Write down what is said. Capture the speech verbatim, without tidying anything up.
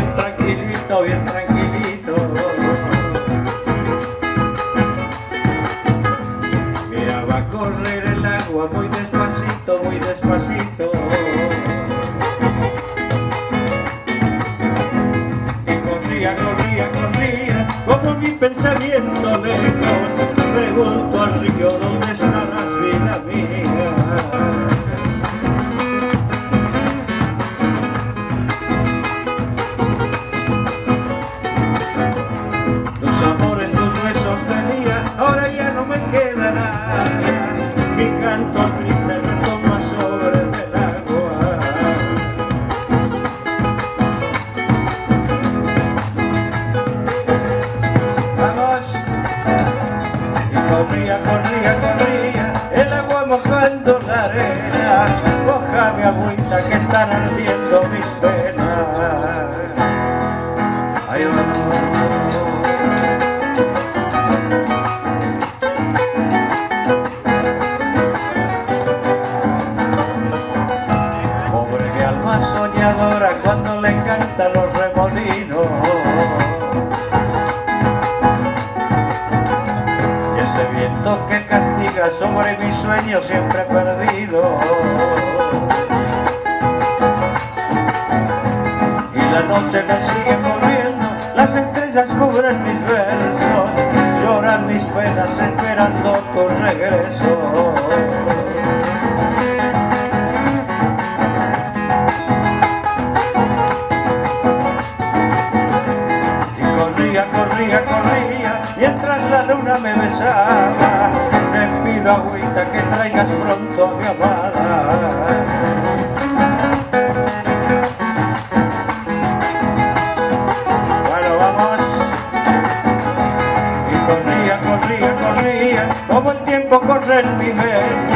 bien tranquilito, bien tranquilito. Miraba correr el agua muy despacito, muy despacito. Y corría, corría, corría, como mi pensamiento lejos. Pregunto al río, ¿dónde estarás, vida mía? Tus amores, tus besos tenía, ahora ya no me queda nada. Mi canto triste retoma sobre el agua. Vamos. Y corría, corría, corría, el agua mojando la arena. Moja mi agüita que están ardiendo mis penas. Ay, pobre mi alma soñadora cuando le cantan los remolinos. Y ese viento que castiga sobre mis sueños siempre perdido. Y la noche me sigue envolviendo, las estrellas cubren mis versos, lloran mis penas esperando tu regreso. Corría, corría, corría, mientras la luna me besaba. Te pido, agüita, que traigas pronto a mi amada. Bueno, vamos. Y corría, corría, corría, como el tiempo corre en mi mente.